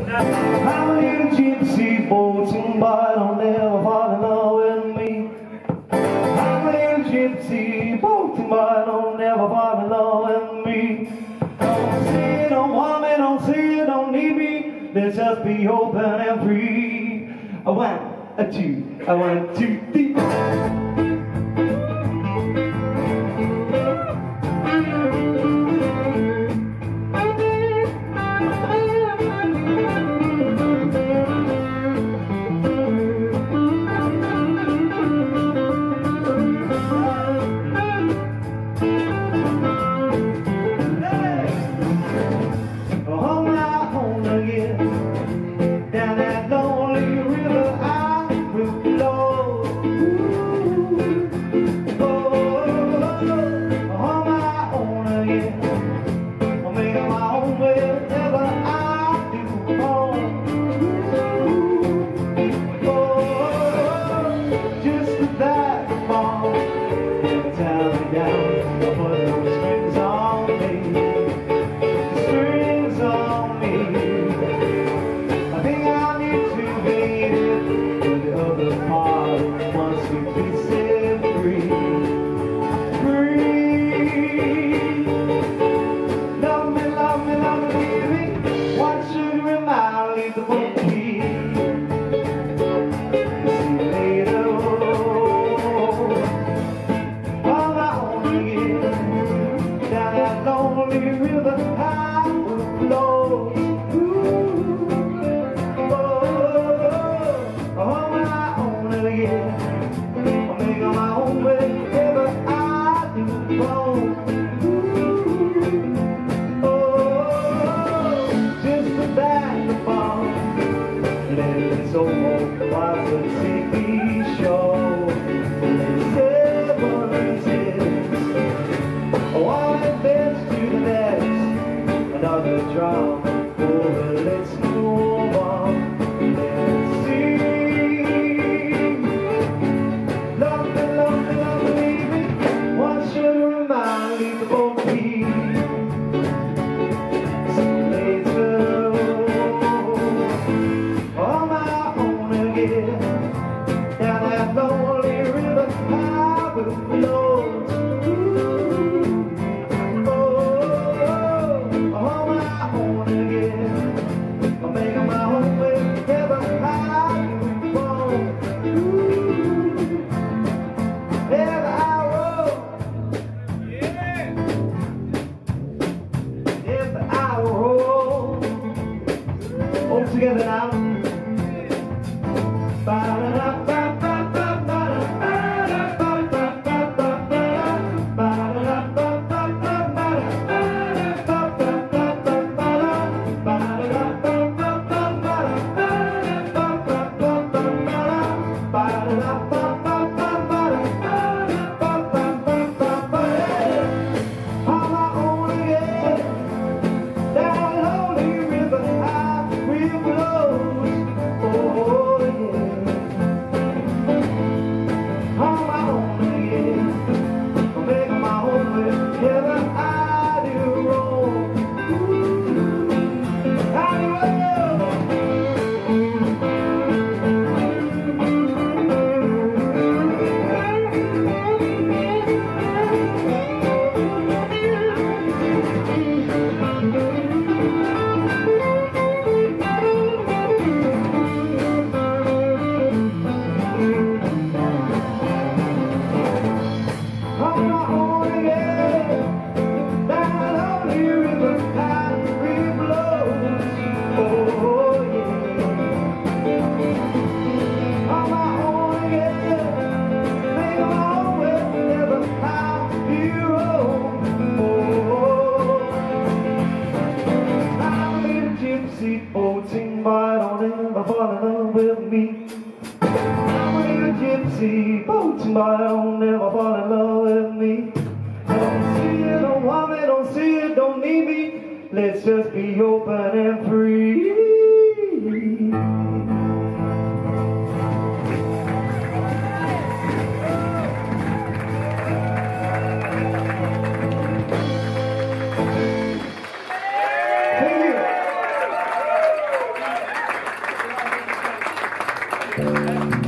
I'm a little gypsy boating, but I'll never fall in love with me. I'm a little gypsy boating, but I'll never fall in love with me. Don't see it, don't want me, don't see it, don't need me. Let's just be open and free. A one, a two, a 1, 2, 3. Together now. Boating, but don't ever fall in love with me. I'm a little gypsy boating, but don't ever fall in love with me. I don't see it, don't want me, don't see it, don't need me. Let's just be open and free. Thank you. Thank you.